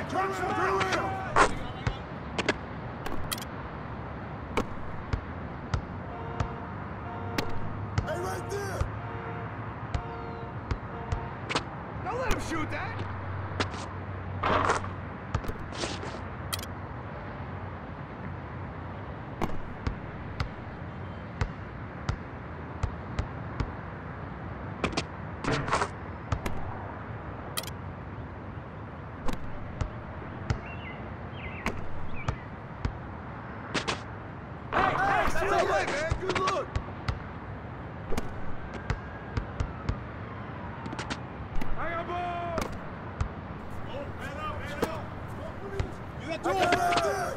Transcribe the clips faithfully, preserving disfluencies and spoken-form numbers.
Turn around, turn around! Hey, right there! Don't let him shoot that! That's all right, man. Good look. I got ball! Oh, man up, man up. You got two right there.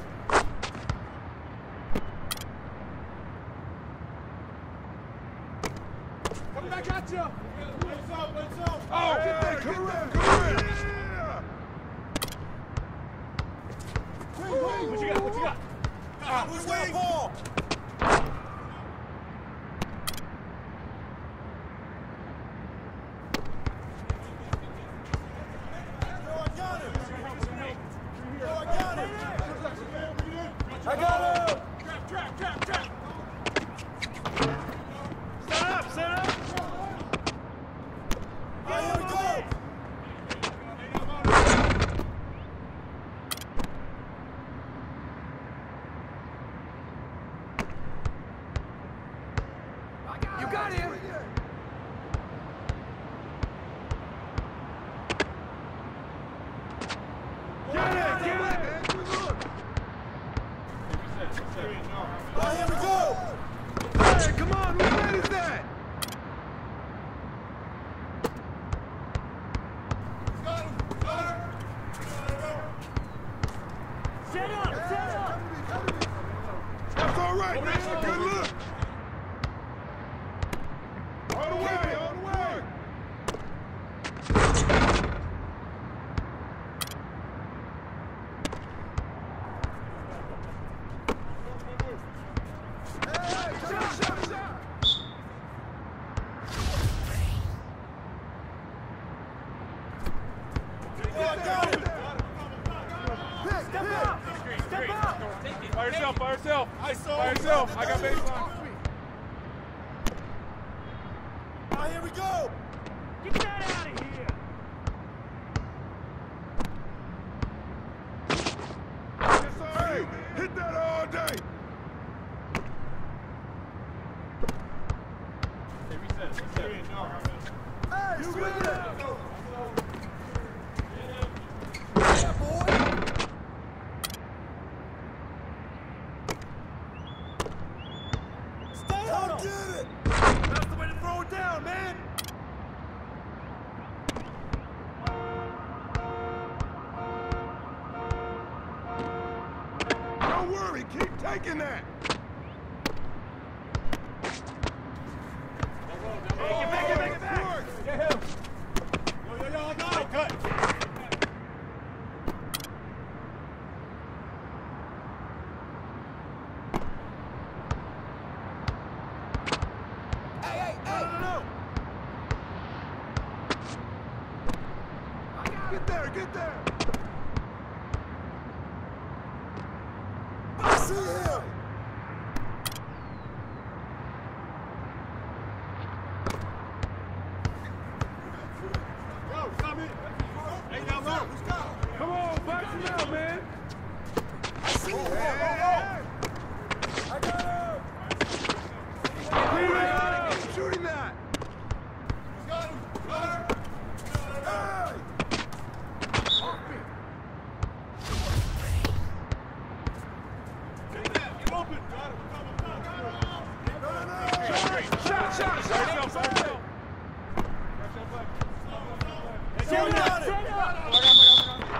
Coming back at you! Lights out, lights out. Oh, Hey, get there, get come there, around, come come around. around. Wait, wait, What you got, what you got? Ah, who's got a ball? Yo, I got him. Yo, I got him. I got him. Trap, trap, trap, trap! Set up, set up! All right, here we go. You got him! Get it, get it! Good look. All right, here we go. Hey, come on, whose man is that? Got him. Got him. Set up, set up! That's all right, man. Good look. All the way, all the way. Hey, shot, shot, shot. Oh, I got it. Pick, Step pick. up! Step up! By yourself, by yourself. I saw By him. yourself. I got baseline. All right, here we go. Get that out of here! Hey, hit that all day. Hey, you got it. Yeah, boy. Stay on him. Get it. That's the way to throw it down, man! Don't worry. Keep taking that. Hey, get back, get back, get back! Get him. Yo, yo, yo, I got it. Cut. Hey, hey, hey. No, no, no! Get there, get there. I see him. Yo, come in. Hey, now, bro. Who's got him? Come on, box him out, man! I see him. I got him. Clean it up! Shooting that! Got him. Got him. Hey. Get open. Got him. No, no, no. Shot, shot, By shot! yourself, by yourself. Set Yo, up, got it. set up! I got him, I got him, I got him.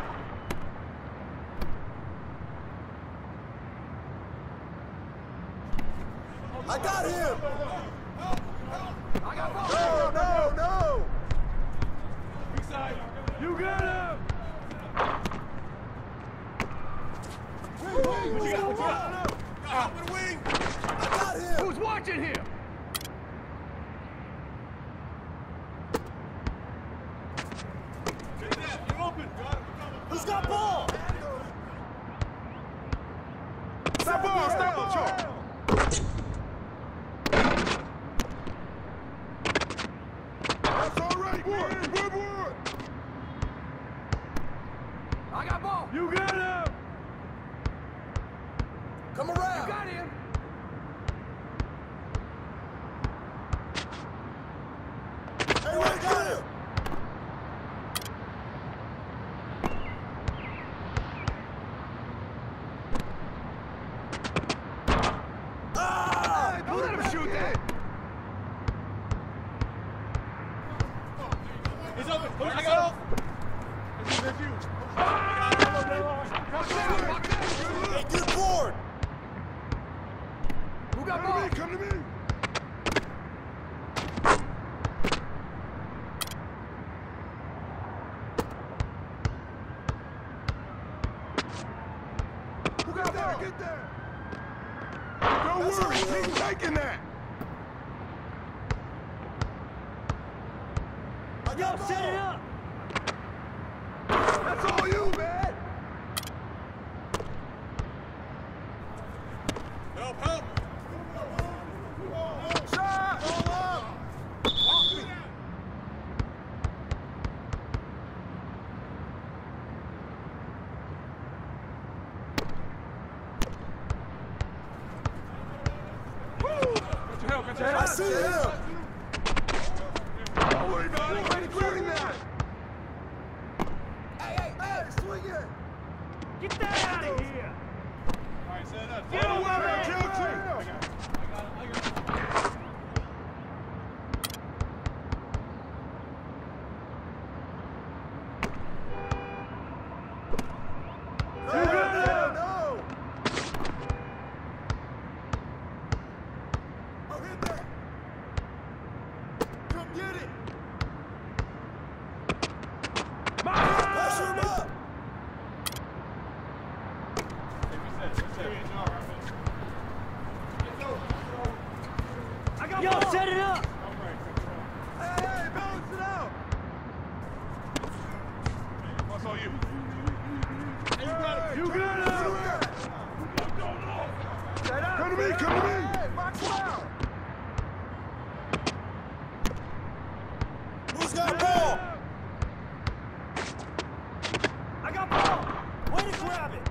I got him. Scoreboard! Scoreboard! I got ball. You got him! Come around. You got him. Hey, we got him! Hey, don't let him shoot that! He's open. I got him. This is you. Hey, get board! Who got Come ball? to me, come to me! Who got Get there, ball? get there! Don't That's worry, all keep taking that! I got ball! Set it up! That's all you, man! Help, help. Shot! Ball up! Got your help, got your I help. see him! Don't worry about it, keep shooting that! Hey, hey, hey, swing it. Get that out of here! All right, set it up. Get Set it up. away! I Kill got it. tree! I got it. I got it. No, no, no! I'll hit that! Come get it! Pressure him up! I got Yo, set it up! Hey, hey, balance it out! That's all you. Hey, you got him! Come to me, come to me! Hey, box out. Who's got ball? I got ball! Way to grab it!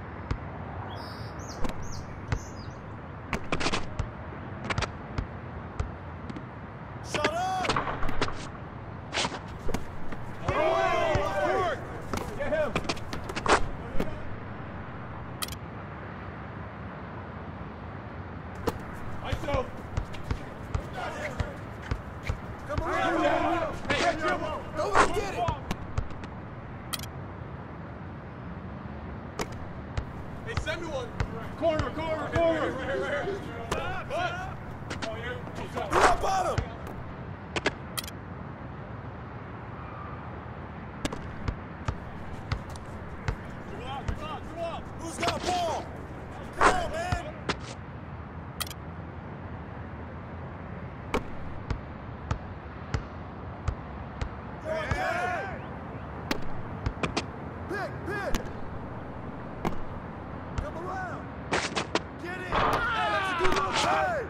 Shut up! Forward! Get him. Ice out. Come around. Hey, dribble. Go and get it. Hey, send me one. Corner, corner, corner. Right here, right here. Cut. Oh, here. Who got bottom? Dribble out, dribble out, dribble out. Who's got ball? Come on, man! Go on, get him! Pick, pick. Come around. Get it! That's a good little play.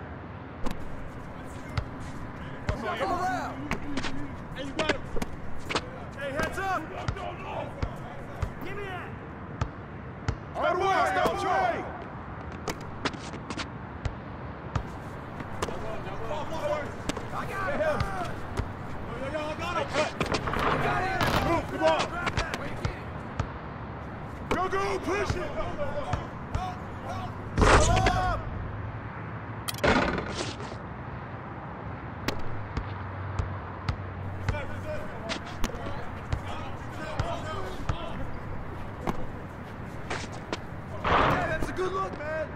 That's all Come you. around. Hey, you got him. Hey, heads up! Give me that! Good work, stop trying! I got him. Yo, yo, yo, I got him. I got him. Move, come on! Way to get it. Go, go, push it! Shut up! Hey, that's a good look, man.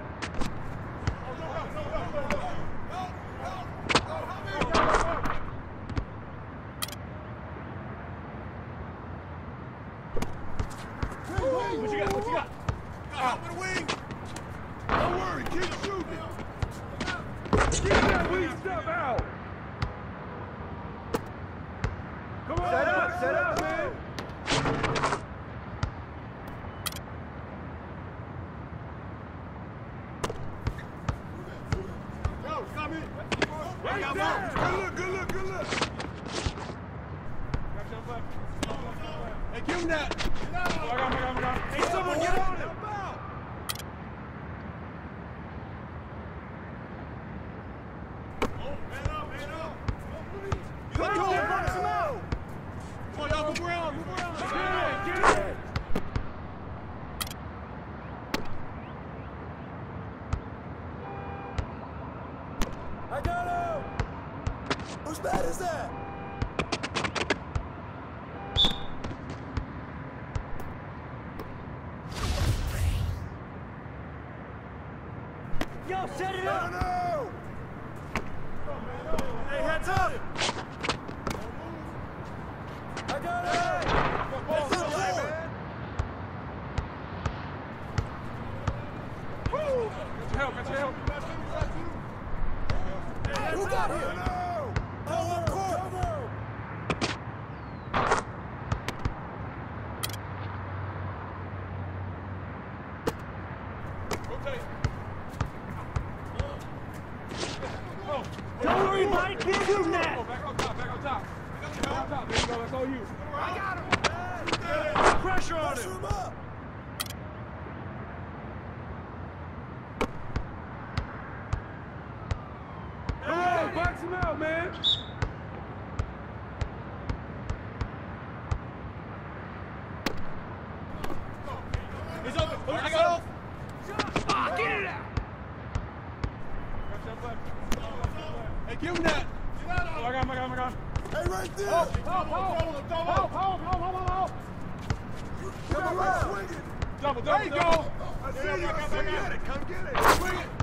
What you got? What you got? Help with the wing! Don't worry, keep shooting! Get that weak stuff out! Come on! Set up, set up, man! Yo, stop me. Right there! Good look, good look, good look! Hey, give him that. Oh, I got him, I got him, I got him. Hey, someone get on him! Come on, box him out! Come on, y'all, move around, move around. Get it, get it. I got him! Whose bat is that? Yo, set it up! No! Hey, heads up! I got it! That's the line, Woo! Got your help, got your help. Who got him? No! Cover! Cover! Rotate. Oh. Don't worry about it, keep shooting that! Oh, back on top, back on top. Back on top, there you go, that's all you. I got him. Pressure on Pressure him! him up! Hey, box him out, man. He's open. Push yourself. Ah, get it out. Hey, give him that. Oh, I got him, I got him, I got him. Hey, right there! Help, help, help, help, help, help, help. Come around! Double, double, There you double. go. I see you. I see you. Come get it. Swing it.